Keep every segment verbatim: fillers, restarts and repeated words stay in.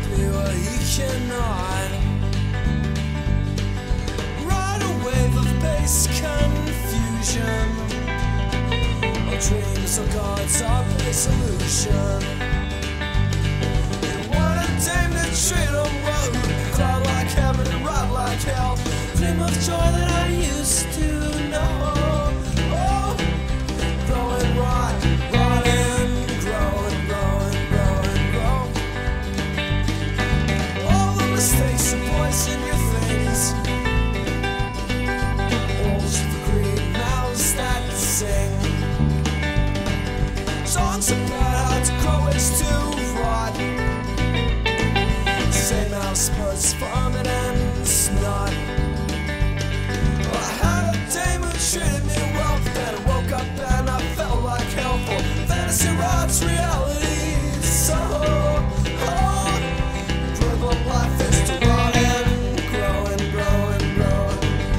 be what he cannot. Ride a wave of base confusion. Our dreams are gods of resolution. You want a dame to treat them well, who can cloud like heaven and ride like hell. Dream of joy that I used to know. Oh, growing rot, rotting, growing, growing, growing, grow. All the mistakes and poison your things. Walls for green mouths that sing. Songs about how to grow is to rot. Same house birds vomit and snot. I had a dame who treated me well, but then I woke up and I felt like hell. For fantasy rots reality. So, oh, proof of life is to rot and grow and grow and grow.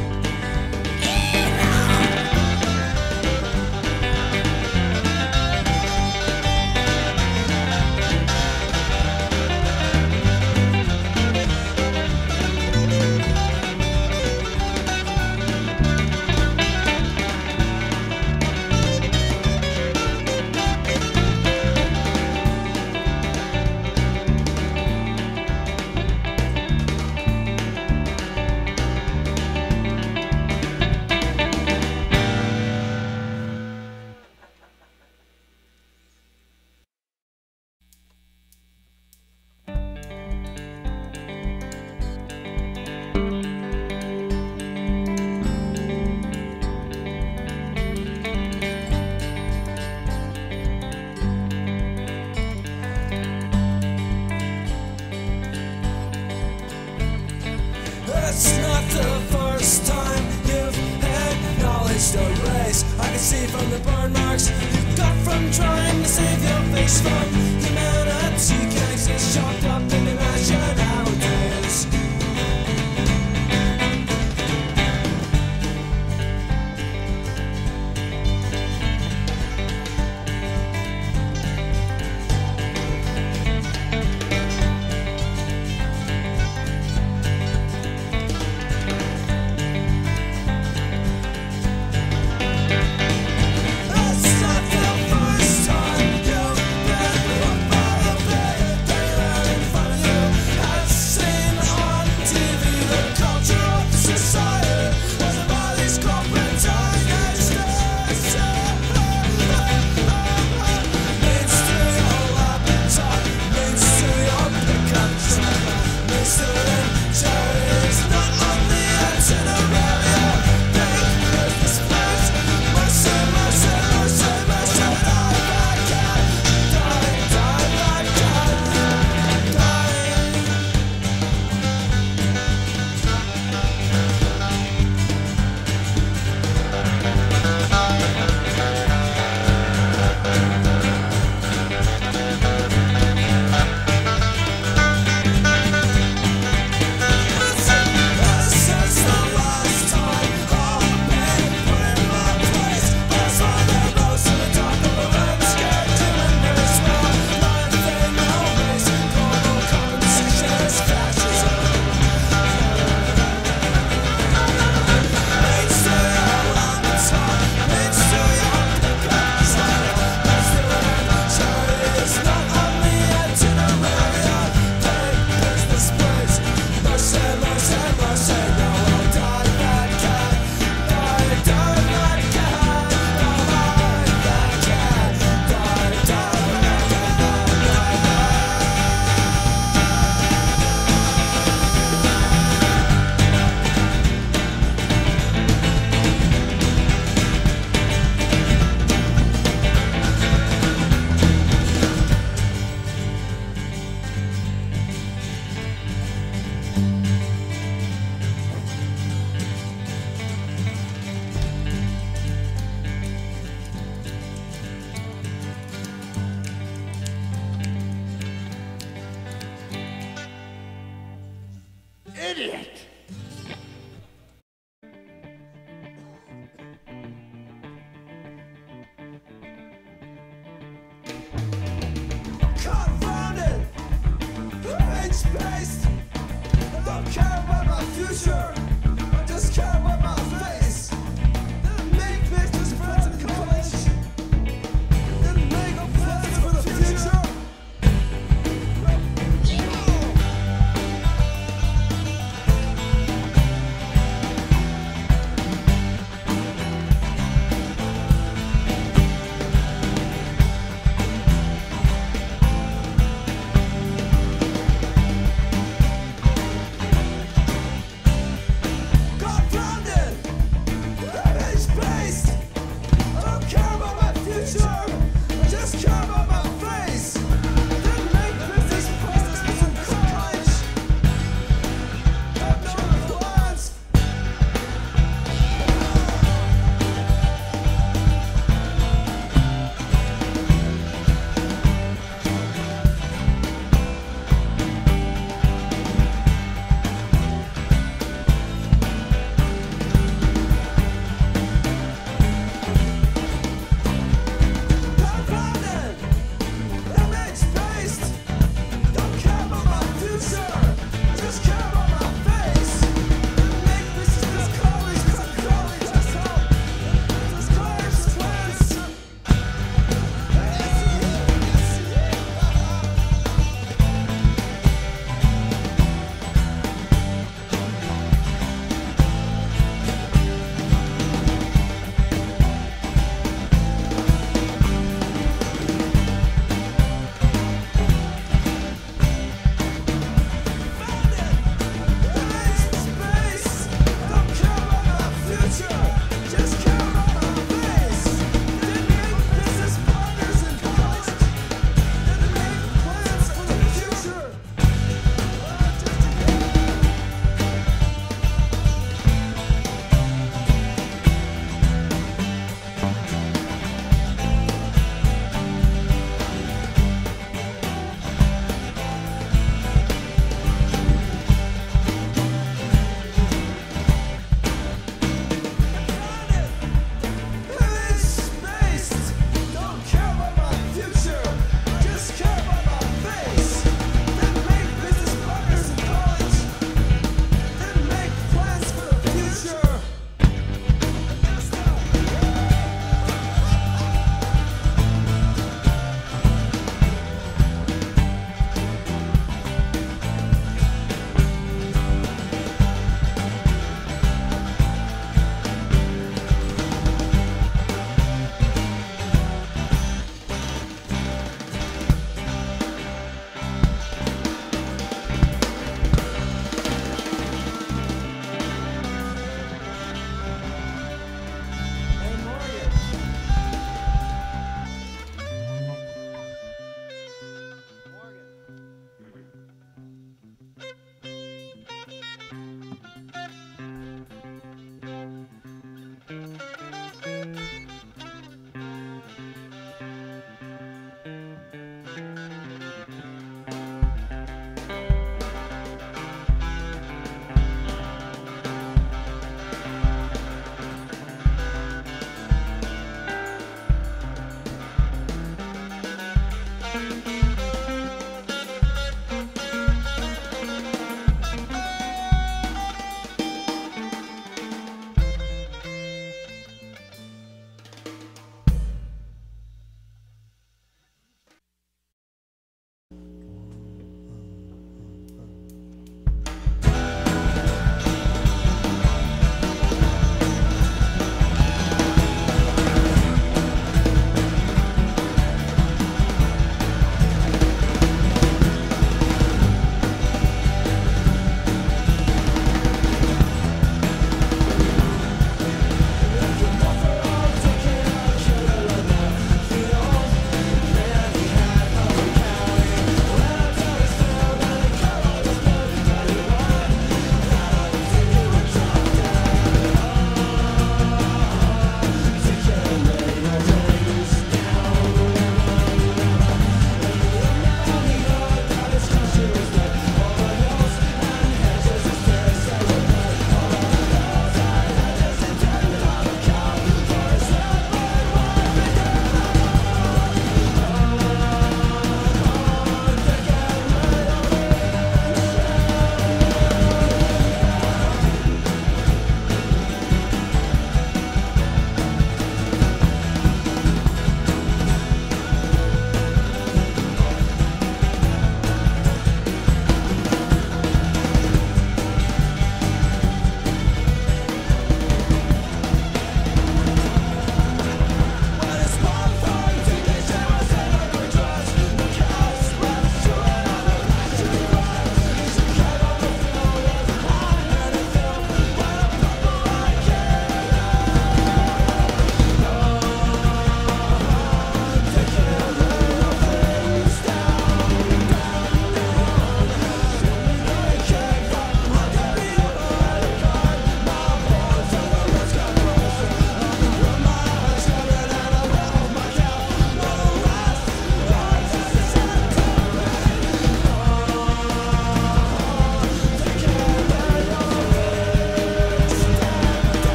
It's not the first time you've acknowledged a race. I can see from the burn marks you got from trying to save your face from humanity. Can't exist chopped up in nationalities. It's not the first time you've been hooked by the bait. my future. I just care about my face. Didn't make business friends in college. Didn't make no plans for the future.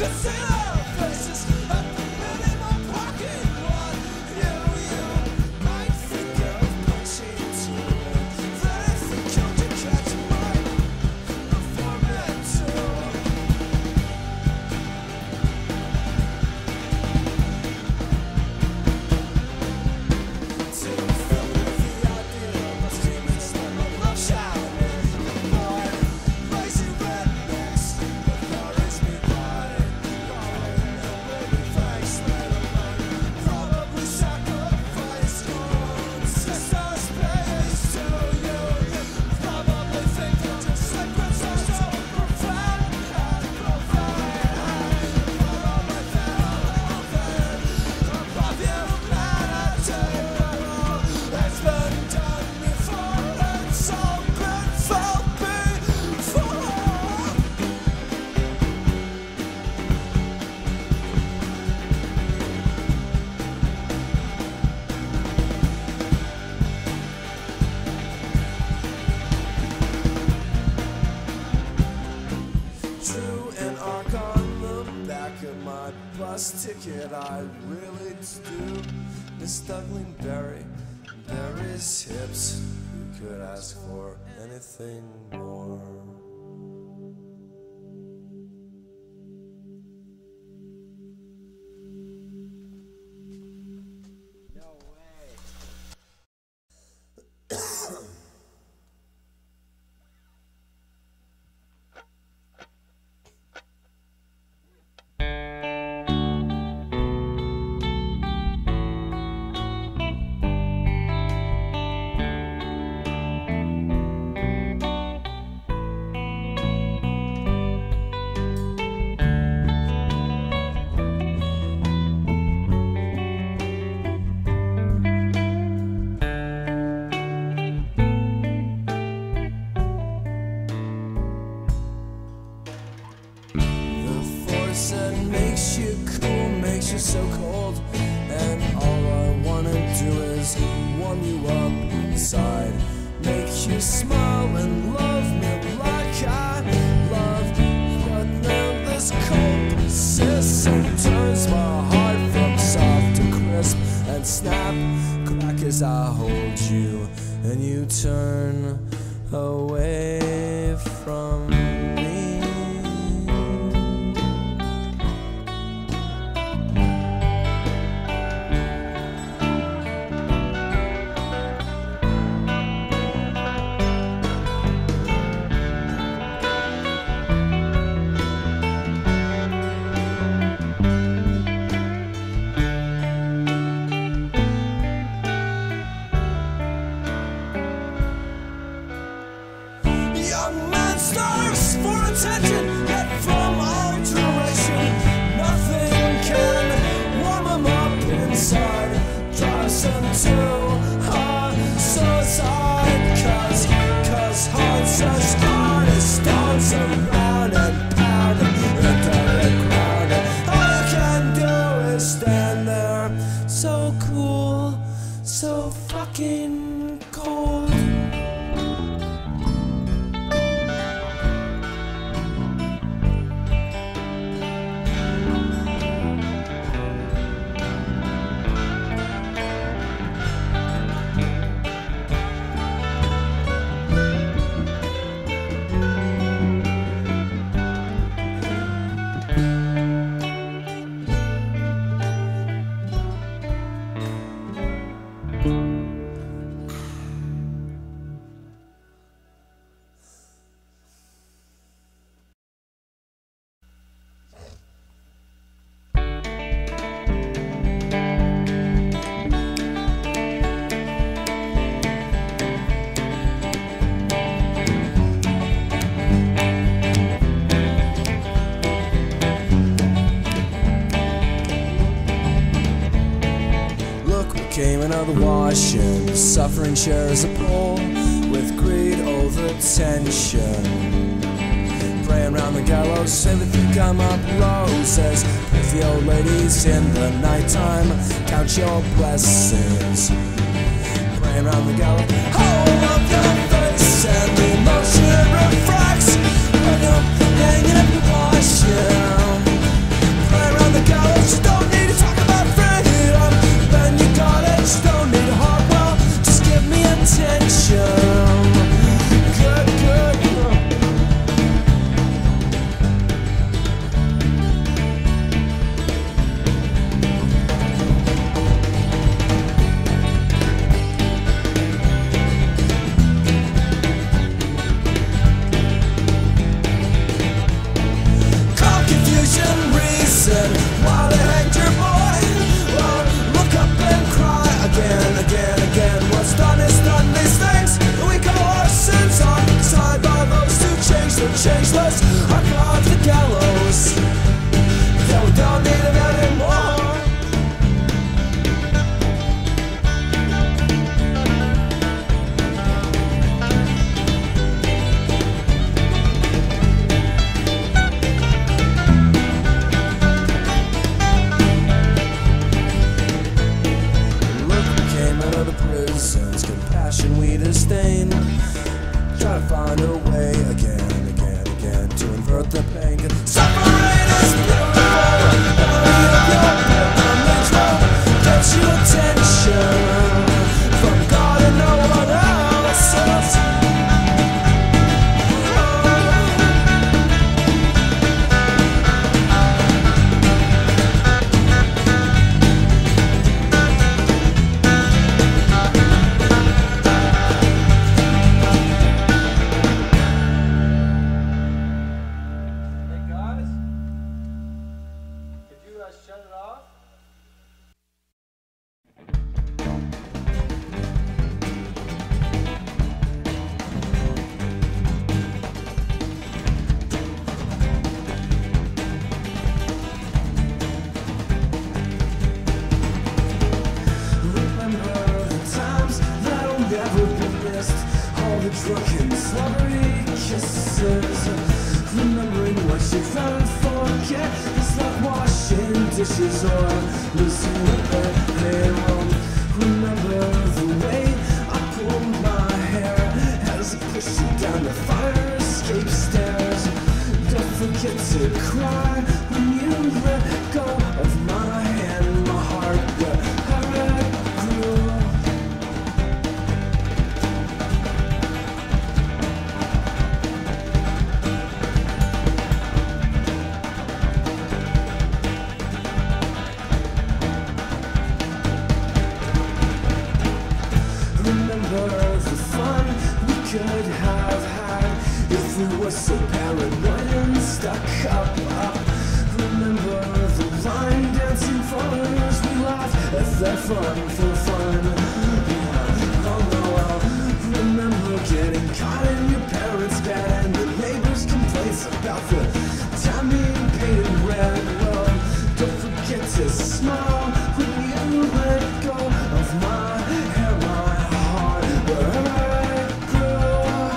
bus ticket I really do. Miss Dublin Berry, Berry's hips. Who could ask for anything more? No way. That makes you cool, makes you so cold, and all I wanna do is warm you up inside, make you smile and love me like I love. But now this cold persists and turns my heart from soft to crisp and snap, crack as I hold you, and you turn away from me. Young man starves for attention, yet from all duration, nothing can warm him up inside, drives him to a suicide, cause, cause hearts as hard as stones around and pound into the ground, and all you can do is stand there, so cool, so fucking cold. Came another washing, suffering shares a bowl with greed over tension. Praying round the gallows, say they think I'm up roses. Praise the old ladies in the nighttime, count your blessings. Praying round the gallows, hold up your face and the emotion refracts when you're hanging up your washing. dishes or losing the halo. Remember the way I pulled my hair as I pushed you down the fire escape stairs. Don't forget to cry when you let go of my hand, my heart where I grew. Remember the fun we could have had if we were so paranoid and stuck up, up. Remember the line dancing fires we laughed at that fun for fun. Yeah. Oh no, well, remember getting caught in your parents' bed and the neighbors' complaints about the time being painted red. Well, don't forget to smile when you let go of my hair, my heart, where I grew.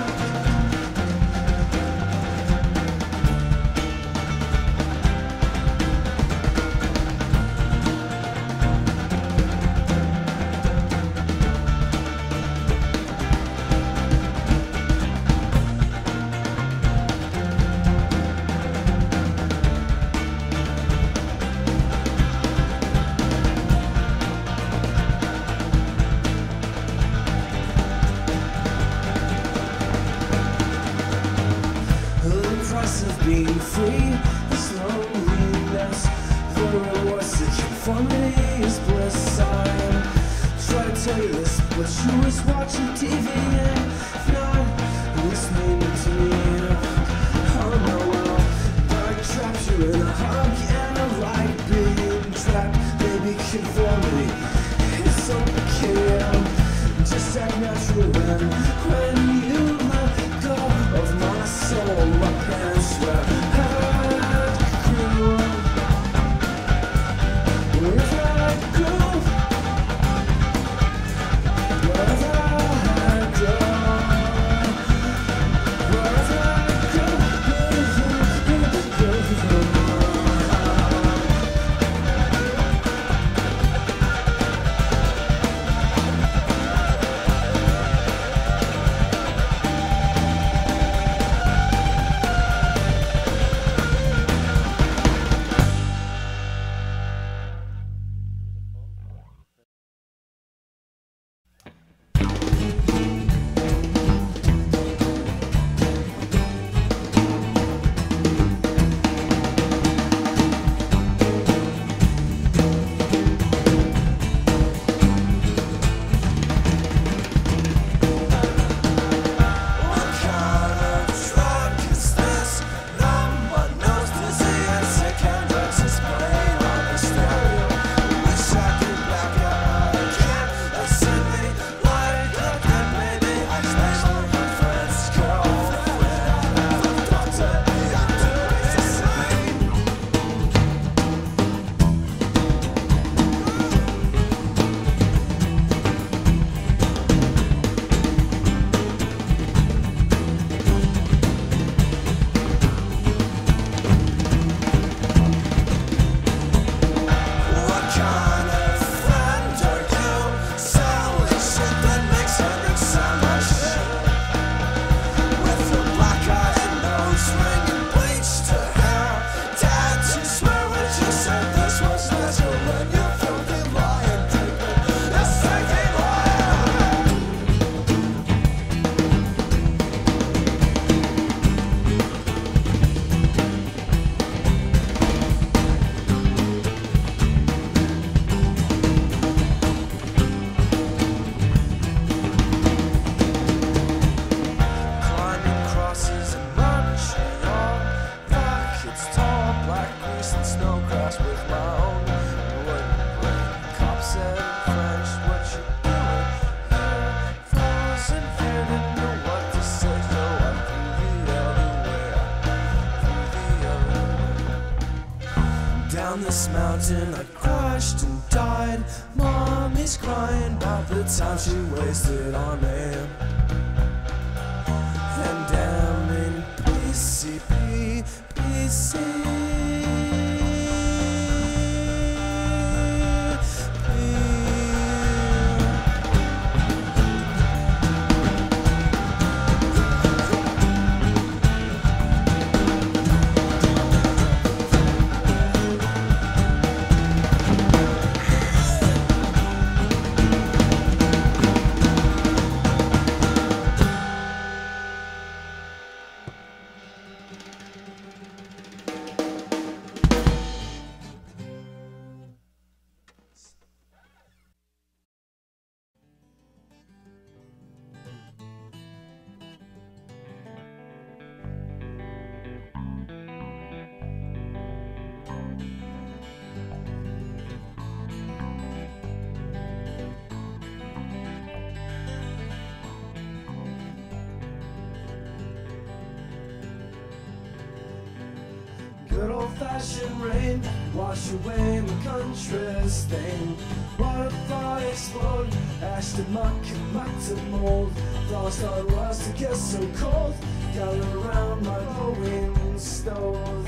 The price of being free is loneliness. The reward to conformity is bliss. I am trying to tell you this, but you was watching T V and not listening to me. Oh no, well, I trapped you in a hug and I like being trapped. Maybe conformity is okay. Just act natural when, when you let go of my soul, my parents where I grew. Wherever I go, wherever I go, wherever I go, down this mountain I crashed and died. Mommy's crying about the time she wasted on me. And damn in P C P, P C old-fashioned rain wash away my country's stain. Waterfall explode, ash to muck and muck to mold. Frost on was to get so cold, gather around my glowing stove.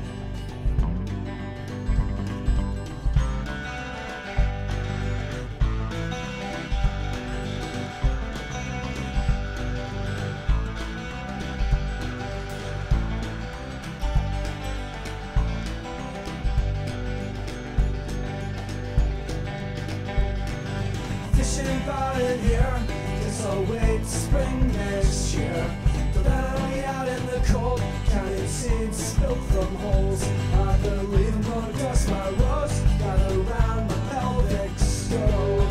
Fishing about in here, guess I'll wait to spring next year. Till then I'll be out in the cold, counting seeds spilled from holes. I believe I'm gonna dust my rose, gather around my pelvic stove.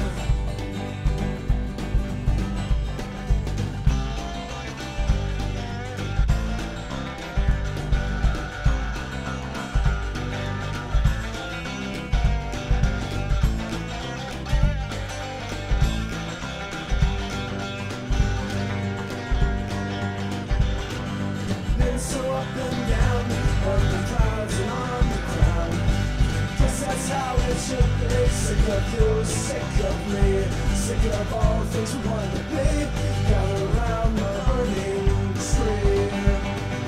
So up and down, up the clouds and on the ground. Guess that's how it should be. Sick of you, sick of me, sick of all the things we want to be. Gather around my burning tree.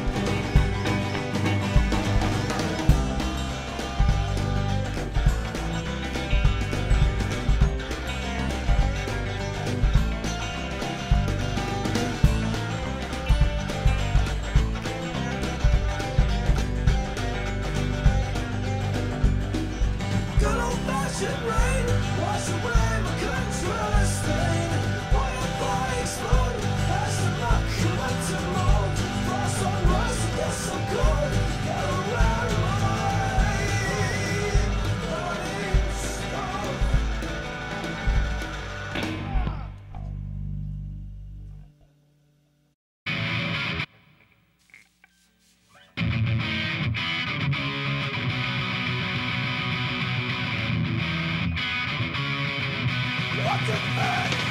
Rain, wash away my country's stain. Waterfall explode, ash to muck, muck to mold. Frost on rust, it gets so cold, gather around my burning stove. What the fuck?